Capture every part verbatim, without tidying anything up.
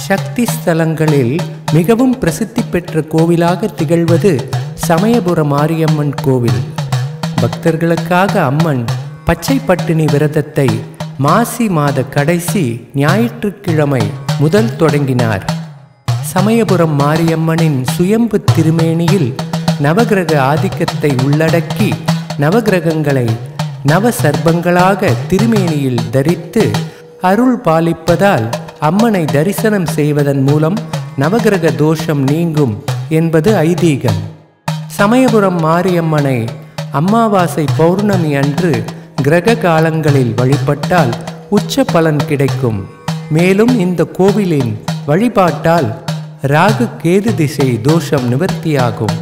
சக்தி ஸ்தலங்களில் மிகவும் பிரசித்தி பெற்ற கோவிலாக திகழ்வது சமயபுர மாரியம்மன் கோவில். பக்தர்களுக்காக அம்மன் பச்சை பட்டினி விரதத்தை மாசி மாத கடைசி ஞாயிற்றுக்கிழமை முதல் தொடங்கினார். சமயபுரம் மாரியம்மனின் சுயம்பு திருமேனியில் நவகிரக ஆதிக்கத்தை உள்ளடக்கி நவகிரகங்களை நவ சர்ப்பங்களாக திருமேனியில் தரித்து அருள் பாலிப்பதால் அம்மனை தரிசனம் செய்வதன் மூலம் நவகிரக தோஷம் நீங்கும் என்பது ஐதீகம். சமயபுரம் மாரியம்மனை அமாவாசை பௌர்ணமி அன்று கிரக காலங்களில் வழிபட்டால் உச்ச பலன் கிடைக்கும். மேலும் இந்த கோவிலின் வழிபாட்டால் ராகு கேது திசை தோஷம் நிவர்த்தியாகும்.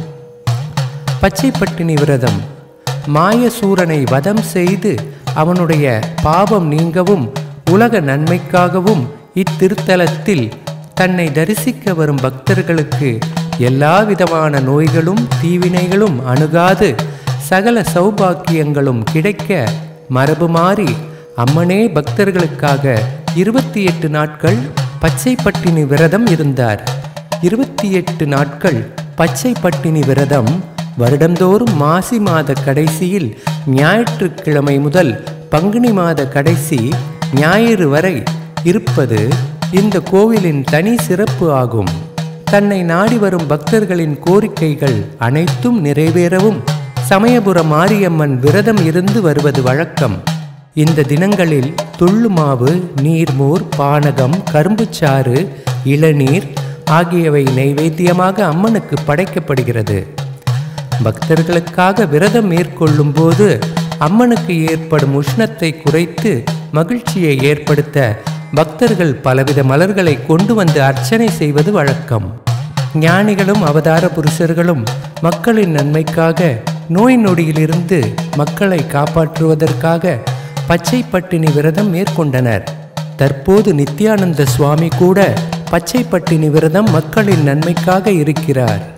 பச்சை பட்டினி விரதம் மாயசூரனை வதம் செய்து அவனுடைய பாவம் நீங்கவும் உலக நன்மைக்காகவும் இத்திருத்தலத்தில் தன்னை தரிசிக்க வரும் பக்தர்களுக்கு எல்லா விதமான நோய்களும் தீவினைகளும் அணுகாது சகல சௌபாக்கியங்களும் கிடைக்க மரபு மாறி அம்மனே பக்தர்களுக்காக இருபத்தி எட்டு நாட்கள் பச்சை பட்டினி விரதம் இருந்தார். இருபத்தி எட்டு நாட்கள் பச்சை பட்டினி விரதம் வருடந்தோறும் மாசி மாத கடைசியில் ஞாயிற்றுக்கிழமை முதல் பங்குனி மாத கடைசி ஞாயிறு வரை இருப்பது இந்த கோவிலின் தனி சிறப்பு ஆகும். தன்னை நாடி வரும் பக்தர்களின் கோரிக்கைகள் அனைத்தும் நிறைவேறவும் சமயபுர மாரியம்மன் விரதம் இருந்து வருவது வழக்கம். இந்த தினங்களில் துள்ளு மாவு, நீர்மோர், பானகம், கரும்புச்சாறு, இளநீர் ஆகியவை நைவேத்தியமாக அம்மனுக்கு படைக்கப்படுகிறது. பக்தர்களுக்காக விரதம் மேற்கொள்ளும் போது அம்மனுக்கு ஏற்படும் உஷ்ணத்தை குறைத்து மகிழ்ச்சியை ஏற்படுத்த பக்தர்கள் பலவித மலர்களை கொண்டு வந்து அர்ச்சனை செய்வது வழக்கம். ஞானிகளும் அவதார புருஷர்களும் மக்களின் நன்மைக்காக நோய் நொடியிலிருந்து மக்களை காப்பாற்றுவதற்காக பச்சை பட்டினி விரதம் மேற்கொண்டனர். தற்போது நித்யானந்த சுவாமி கூட பச்சை பட்டினி விரதம் மக்களின் நன்மைக்காக இருக்கிறார்.